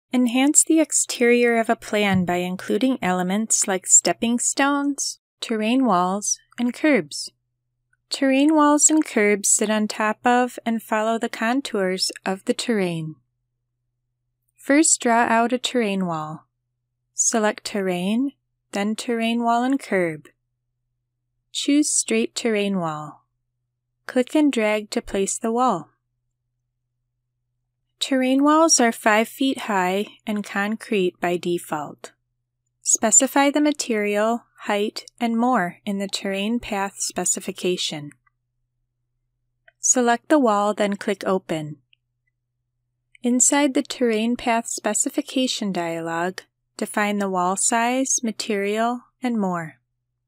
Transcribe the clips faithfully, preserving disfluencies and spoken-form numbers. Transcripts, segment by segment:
Enhance the exterior of a plan by including elements like stepping stones, terrain walls, and curbs. Terrain walls and curbs sit on top of and follow the contours of the terrain. First, draw out a terrain wall. Select Terrain, then Terrain Wall and Curb. Choose Straight Terrain Wall. Click and drag to place the wall. Terrain walls are five feet high and concrete by default. Specify the material, height, and more in the terrain path specification. Select the wall, then click Open. Inside the terrain path specification dialog, define the wall size, material, and more.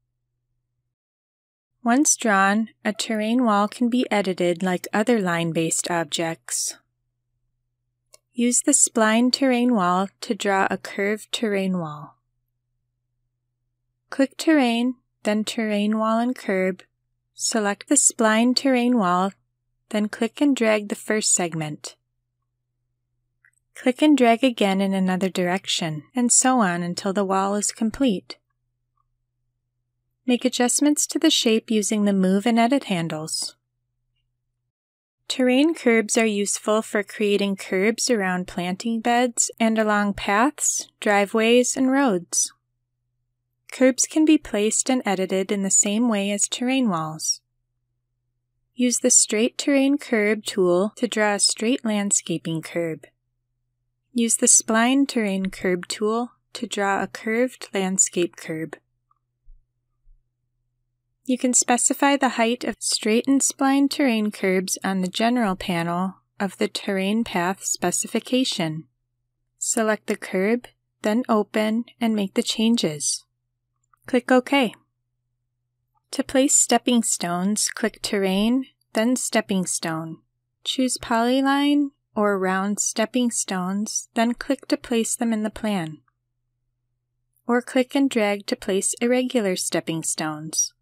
Once drawn, a terrain wall can be edited like other line-based objects. Use the Spline Terrain Wall to draw a curved terrain wall. Click Terrain, then Terrain Wall and Curb. Select the Spline Terrain Wall, then click and drag the first segment. Click and drag again in another direction, and so on until the wall is complete. Make adjustments to the shape using the Move and Edit handles. Terrain curbs are useful for creating curbs around planting beds and along paths, driveways, and roads. Curbs can be placed and edited in the same way as terrain walls. Use the Straight Terrain Curb tool to draw a straight landscaping curb. Use the Spline Terrain Curb tool to draw a curved landscape curb. You can specify the height of straight and spline terrain curbs on the General panel of the Terrain Path specification. Select the curb, then Open, and make the changes. Click OK. To place stepping stones, click Terrain, then Stepping Stone. Choose Polyline or Round Stepping Stones, then click to place them in the plan. Or click and drag to place irregular stepping stones.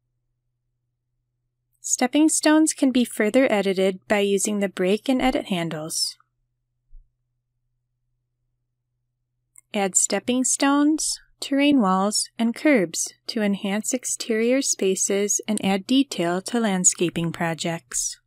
Stepping stones can be further edited by using the Break and Edit handles. Add stepping stones, terrain walls, and curbs to enhance exterior spaces and add detail to landscaping projects.